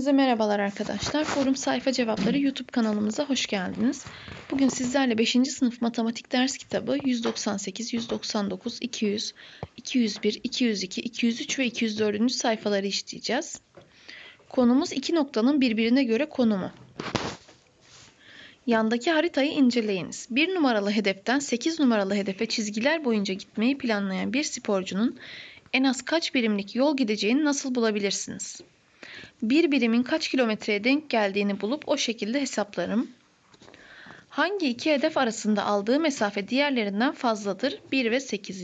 Hepinize merhabalar arkadaşlar. Forum Sayfa Cevapları YouTube kanalımıza hoş geldiniz. Bugün sizlerle 5. sınıf matematik ders kitabı 198, 199, 200, 201, 202, 203 ve 204. sayfaları işleyeceğiz. Konumuz iki noktanın birbirine göre konumu. Yandaki haritayı inceleyiniz. 1 numaralı hedeften 8 numaralı hedefe çizgiler boyunca gitmeyi planlayan bir sporcunun en az kaç birimlik yol gideceğini nasıl bulabilirsiniz? Bir birimin kaç kilometreye denk geldiğini bulup o şekilde hesaplarım. Hangi iki hedef arasında aldığı mesafe diğerlerinden fazladır? 1 ve 8.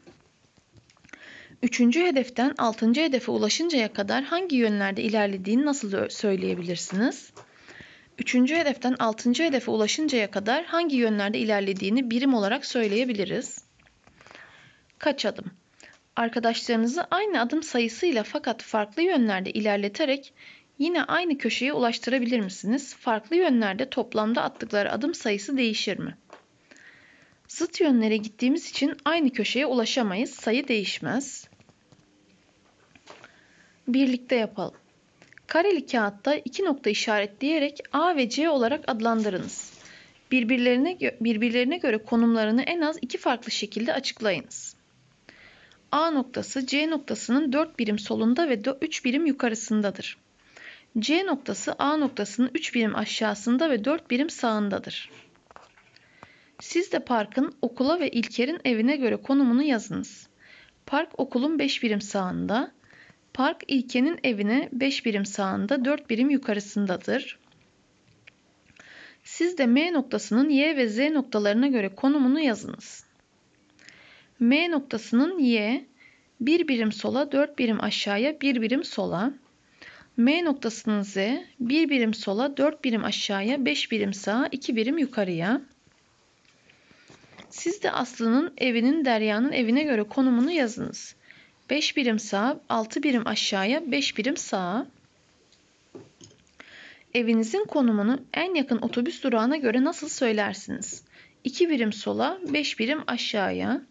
Üçüncü hedeften 6. hedefe ulaşıncaya kadar hangi yönlerde ilerlediğini nasıl söyleyebilirsiniz? Üçüncü hedeften 6. hedefe ulaşıncaya kadar hangi yönlerde ilerlediğini birim olarak söyleyebiliriz? Kaç adım? Arkadaşlarınızı aynı adım sayısıyla fakat farklı yönlerde ilerleterek yine aynı köşeye ulaştırabilir misiniz? Farklı yönlerde toplamda attıkları adım sayısı değişir mi? Zıt yönlere gittiğimiz için aynı köşeye ulaşamayız. Sayı değişmez. Birlikte yapalım. Kareli kağıtta iki nokta işaretleyerek A ve C olarak adlandırınız. Birbirlerine göre konumlarını en az iki farklı şekilde açıklayınız. A noktası C noktasının 4 birim solunda ve 3 birim yukarısındadır. C noktası A noktasının 3 birim aşağısında ve 4 birim sağındadır. Siz de parkın okula ve İlker'in evine göre konumunu yazınız. Park okulun 5 birim sağında, park İlker'in evine 5 birim sağında, 4 birim yukarısındadır. Siz de M noktasının Y ve Z noktalarına göre konumunu yazınız. M noktasının Y, 1 birim sola, 4 birim aşağıya, 1 birim sola. M noktasının Z, 1 birim sola, 4 birim aşağıya, 5 birim sağa, 2 birim yukarıya. Siz de Aslı'nın evinin Derya'nın evine göre konumunu yazınız. 5 birim sağa, 6 birim aşağıya, 5 birim sağa. Evinizin konumunu en yakın otobüs durağına göre nasıl söylersiniz? 2 birim sola, 5 birim aşağıya.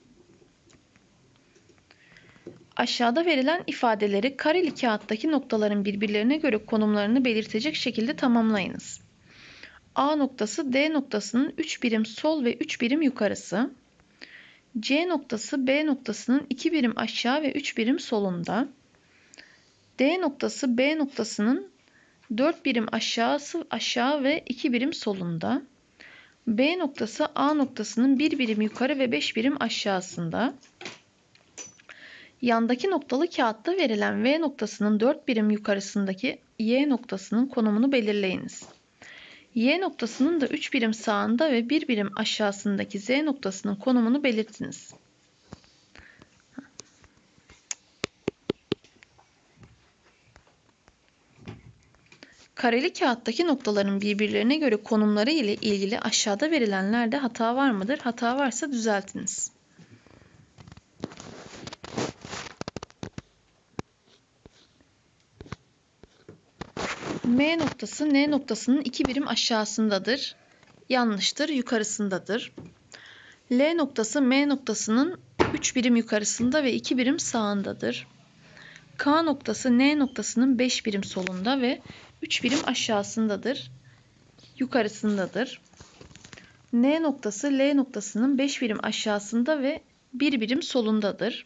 Aşağıda verilen ifadeleri kareli kağıttaki noktaların birbirlerine göre konumlarını belirtecek şekilde tamamlayınız. A noktası D noktasının 3 birim sol ve 3 birim yukarısı. C noktası B noktasının 2 birim aşağı ve 3 birim solunda. D noktası B noktasının 4 birim aşağı ve 2 birim solunda. B noktası A noktasının 1 birim yukarı ve 5 birim aşağısında. Yandaki noktalı kağıtta verilen V noktasının 4 birim yukarısındaki Y noktasının konumunu belirleyiniz. Y noktasının da 3 birim sağında ve 1 birim aşağısındaki Z noktasının konumunu belirtiniz. Kareli kağıttaki noktaların birbirlerine göre konumları ile ilgili aşağıda verilenlerde hata var mıdır? Hata varsa düzeltiniz. M noktası N noktasının 2 birim aşağısındadır. Yanlıştır, yukarısındadır. L noktası M noktasının 3 birim yukarısında ve 2 birim sağındadır. K noktası N noktasının 5 birim solunda ve 3 birim aşağısındadır. Yukarısındadır. N noktası L noktasının 5 birim aşağısında ve 1 birim solundadır.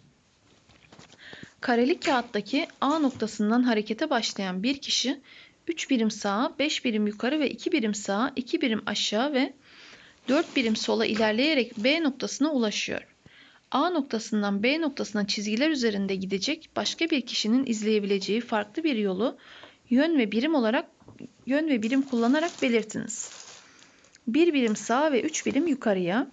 Kareli kağıttaki A noktasından harekete başlayan bir kişi 3 birim sağa, 5 birim yukarı ve 2 birim sağa, 2 birim aşağı ve 4 birim sola ilerleyerek B noktasına ulaşıyor. A noktasından B noktasına çizgiler üzerinde gidecek başka bir kişinin izleyebileceği farklı bir yolu yön ve birim kullanarak belirtiniz. 1 birim sağa ve 3 birim yukarıya.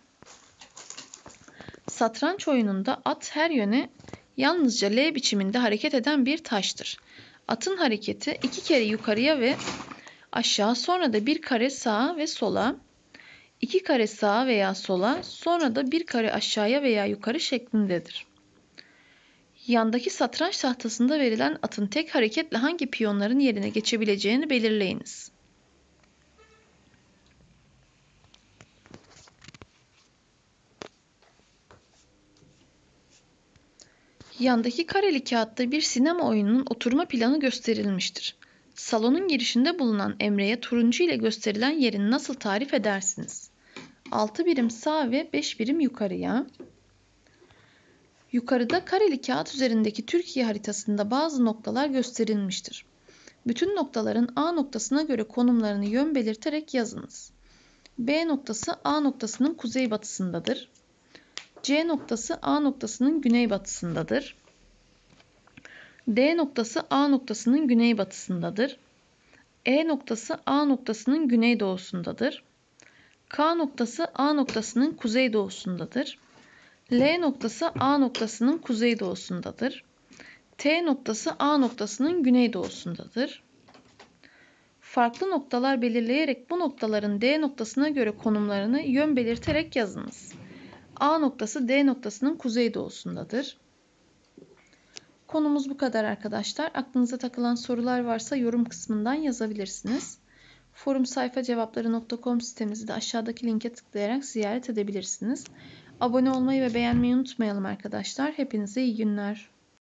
Satranç oyununda at her yöne yalnızca L biçiminde hareket eden bir taştır. Atın hareketi 2 kere yukarıya ve aşağı, sonra da 1 kare sağa ve sola, 2 kare sağa veya sola, sonra da 1 kare aşağıya veya yukarı şeklindedir. Yandaki satranç tahtasında verilen atın tek hareketle hangi piyonların yerine geçebileceğini belirleyiniz. Yandaki kareli kağıtta bir sinema oyununun oturma planı gösterilmiştir. Salonun girişinde bulunan Emre'ye turuncu ile gösterilen yerini nasıl tarif edersiniz? 6 birim sağ ve 5 birim yukarıya. Yukarıda kareli kağıt üzerindeki Türkiye haritasında bazı noktalar gösterilmiştir. Bütün noktaların A noktasına göre konumlarını yön belirterek yazınız. B noktası A noktasının kuzeybatısındadır. C noktası A noktasının güneybatısındadır. D noktası A noktasının güneybatısındadır. E noktası A noktasının güneydoğusundadır. K noktası A noktasının kuzeydoğusundadır. L noktası A noktasının kuzeydoğusundadır. T noktası A noktasının güneydoğusundadır. Farklı noktalar belirleyerek bu noktaların D noktasına göre konumlarını yön belirterek yazınız. A noktası D noktasının kuzeydoğusundadır. Konumuz bu kadar arkadaşlar. Aklınıza takılan sorular varsa yorum kısmından yazabilirsiniz. Forumsayfacevapları.com sitemizi de aşağıdaki linke tıklayarak ziyaret edebilirsiniz. Abone olmayı ve beğenmeyi unutmayalım arkadaşlar. Hepinize iyi günler.